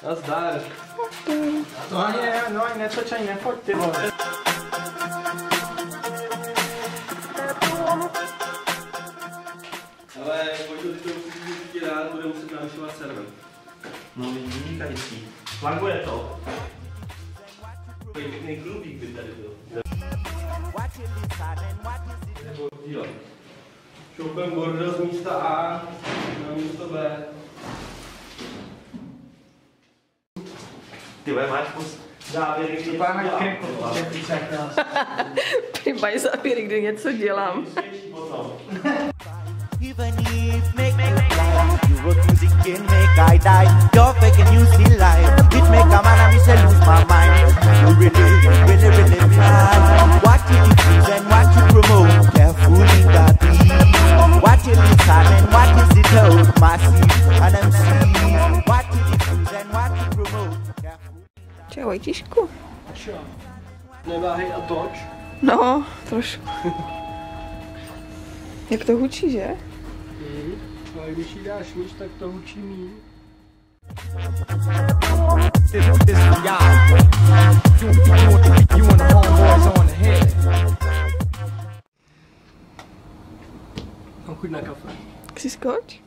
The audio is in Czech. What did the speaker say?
Nazdar. No ani netoč, ani nefoť, ty vole. Ale pojď to určitě rád, bude muset navyšovat server. No vynikající. Flaguje to. Pěkný klubík by tady byl. Nebo dílo. Šoupem bordel z místa A na místo B. Ty vole, máš kus závěry, kdy něco dělám. Přibají závěry, kdy něco dělám. Even if you wrote music can make I die. You're fake and you still lie. It make a man and me say lose my mind. You really try. What you diffuse and what you promote. Careful in that beat. What you listen and what is it out. Massive and MC. What you diffuse and what you promote. Čau, Vojtíšku. Čo? Neváhej a toč. No, trošku. Jak to hučí, že? Ale když jí dáš níž, tak to hučí míň. Mám chuť na kafe. Tak si skoč.